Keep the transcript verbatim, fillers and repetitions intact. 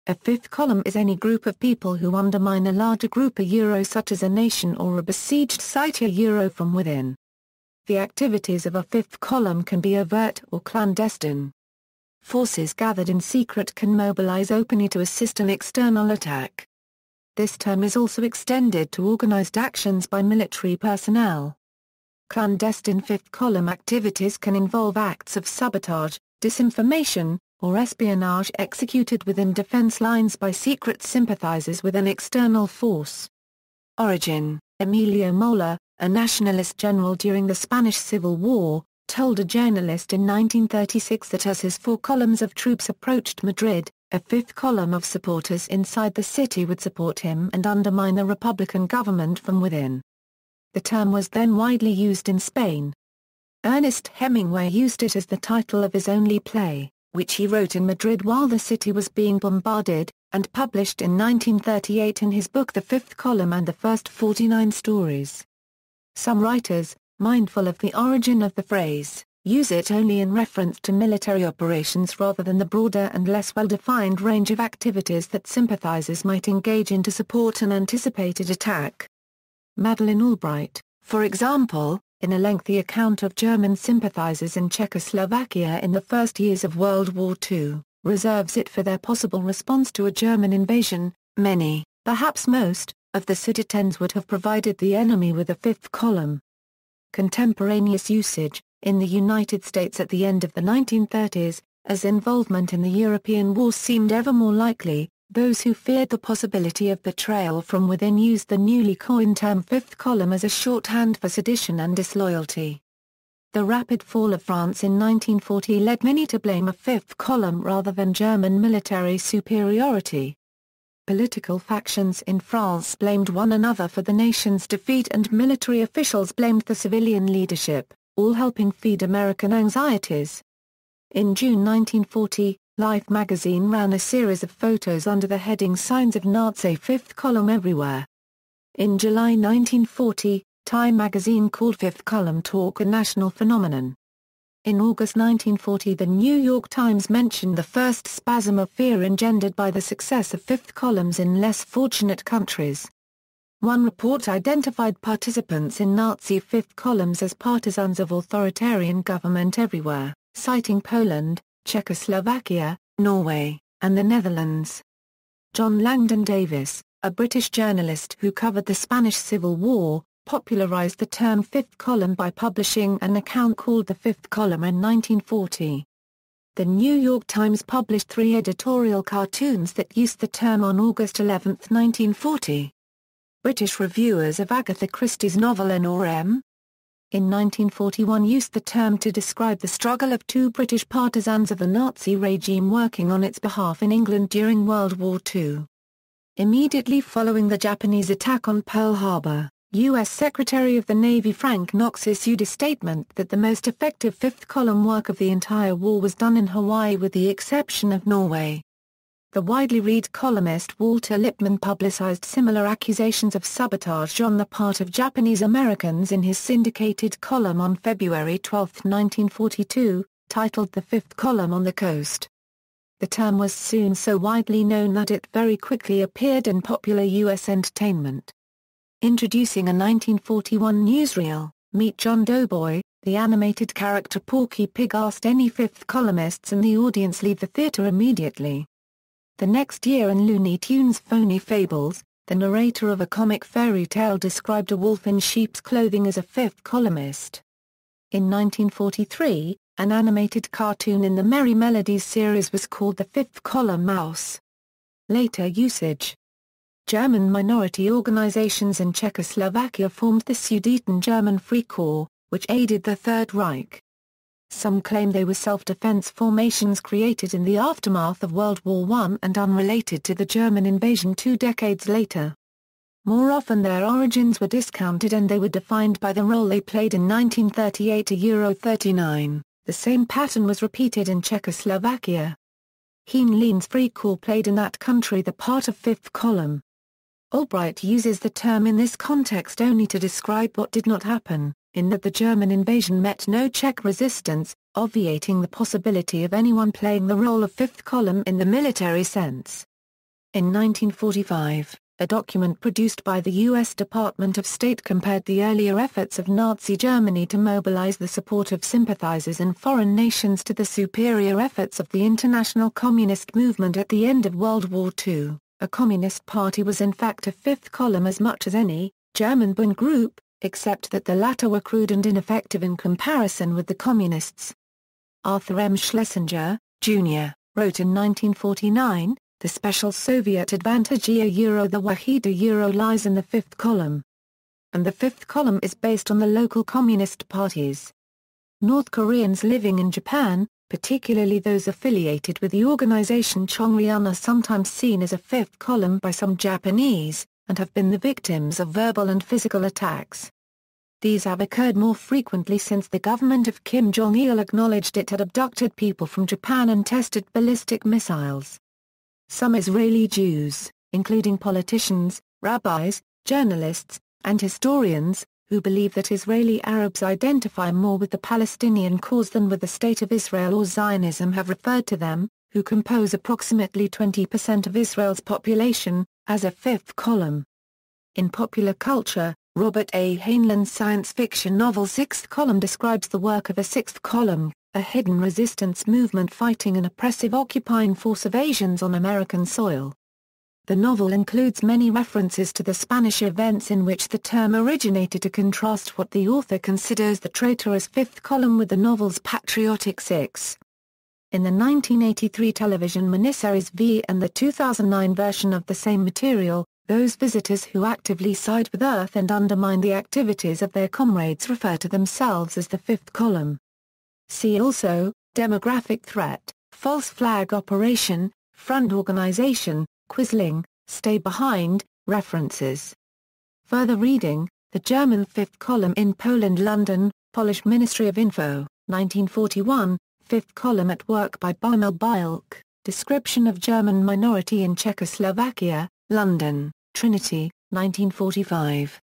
A fifth column is any group of people who undermine a larger group a euro such as a nation or a besieged site a euro from within. The activities of a fifth column can be overt or clandestine. Forces gathered in secret can mobilize openly to assist an external attack. This term is also extended to organized actions by military personnel. Clandestine fifth column activities can involve acts of sabotage, disinformation, or espionage executed within defense lines by secret sympathizers with an external force. Origin: Emilio Mola, a nationalist general during the Spanish Civil War, told a journalist in nineteen thirty-six that as his four columns of troops approached Madrid, a fifth column of supporters inside the city would support him and undermine the Republican government from within. The term was then widely used in Spain. Ernest Hemingway used it as the title of his only play, which he wrote in Madrid while the city was being bombarded, and published in nineteen thirty-eight in his book The Fifth Column and the First forty-nine Stories. Some writers, mindful of the origin of the phrase, use it only in reference to military operations rather than the broader and less well-defined range of activities that sympathizers might engage in to support an anticipated attack. Madeleine Albright, for example, in a lengthy account of German sympathizers in Czechoslovakia in the first years of World War Two, reserves it for their possible response to a German invasion. Many, perhaps most, of the Sudetens would have provided the enemy with a fifth column. Contemporaneous usage: in the United States at the end of the nineteen thirties, as involvement in the European wars seemed ever more likely, those who feared the possibility of betrayal from within used the newly coined term fifth column as a shorthand for sedition and disloyalty. The rapid fall of France in nineteen forty led many to blame a fifth column rather than German military superiority. Political factions in France blamed one another for the nation's defeat and military officials blamed the civilian leadership, all helping feed American anxieties. In June nineteen forty, Life magazine ran a series of photos under the heading Signs of Nazi Fifth Column Everywhere. In July nineteen forty, Time magazine called Fifth Column talk a national phenomenon. In August nineteen forty the New York Times mentioned the first spasm of fear engendered by the success of fifth columns in less fortunate countries. One report identified participants in Nazi fifth columns as partisans of authoritarian government everywhere, citing Poland, Czechoslovakia, Norway, and the Netherlands. John Langdon Davis, a British journalist who covered the Spanish Civil War, popularized the term fifth column by publishing an account called The Fifth Column in nineteen forty. The New York Times published three editorial cartoons that used the term on August eleventh nineteen forty. British reviewers of Agatha Christie's novel Honor M. in nineteen forty-one used the term to describe the struggle of two British partisans of the Nazi regime working on its behalf in England during World War Two. Immediately following the Japanese attack on Pearl Harbor, U S Secretary of the Navy Frank Knox issued a statement that the most effective fifth column work of the entire war was done in Hawaii with the exception of Norway. The widely read columnist Walter Lippmann publicized similar accusations of sabotage on the part of Japanese Americans in his syndicated column on February twelfth nineteen forty-two, titled The Fifth Column on the Coast. The term was soon so widely known that it very quickly appeared in popular U S entertainment. Introducing a nineteen forty-one newsreel, Meet John Doughboy, the animated character Porky Pig asked any fifth columnists in the audience leave the theater immediately. The next year in Looney Tunes' Phony Fables, the narrator of a comic fairy tale described a wolf in sheep's clothing as a fifth columnist. In nineteen forty-three, an animated cartoon in the Merry Melodies series was called The Fifth Column Mouse. Later usage: German minority organizations in Czechoslovakia formed the Sudeten German Free Corps, which aided the Third Reich. Some claim they were self-defense formations created in the aftermath of World War One and unrelated to the German invasion two decades later. More often their origins were discounted and they were defined by the role they played in nineteen thirty-eight to thirty-nine. The same pattern was repeated in Czechoslovakia. Heinlein's Free Corps played in that country the part of fifth column. Albright uses the term in this context only to describe what did not happen, in that the German invasion met no Czech resistance, obviating the possibility of anyone playing the role of fifth column in the military sense. In nineteen forty-five, a document produced by the U S Department of State compared the earlier efforts of Nazi Germany to mobilize the support of sympathizers in foreign nations to the superior efforts of the international communist movement at the end of World War Two. A communist party was in fact a fifth column as much as any German Bund group, except that the latter were crude and ineffective in comparison with the communists. Arthur M. Schlesinger, Junior, wrote in nineteen forty-nine, "The special Soviet advantage Euro the Wahida Euro lies in the fifth column. And the fifth column is based on the local communist parties." North Koreans living in Japan, particularly those affiliated with the organization Chongryon, are sometimes seen as a fifth column by some Japanese, and have been the victims of verbal and physical attacks. These have occurred more frequently since the government of Kim Jong-il acknowledged it had abducted people from Japan and tested ballistic missiles. Some Israeli Jews, including politicians, rabbis, journalists, and historians, who believe that Israeli Arabs identify more with the Palestinian cause than with the State of Israel or Zionism, have referred to them, who compose approximately twenty percent of Israel's population, as a fifth column. In popular culture, Robert A. Heinlein's science fiction novel Sixth Column describes the work of a sixth column, a hidden resistance movement fighting an oppressive occupying force of Asians on American soil. The novel includes many references to the Spanish events in which the term originated to contrast what the author considers the traitorous fifth column with the novel's patriotic six. In the nineteen eighty-three television miniseries V and the two thousand nine version of the same material, those visitors who actively side with Earth and undermine the activities of their comrades refer to themselves as the fifth column. See also, demographic threat, false flag operation, front organization, Quisling, stay behind, references. Further reading, The German Fifth Column in Poland, London, Polish Ministry of Info, nineteen forty-one, Fifth Column at Work by Bimel Bielk, Description of German Minority in Czechoslovakia, London, Trinity, nineteen forty-five.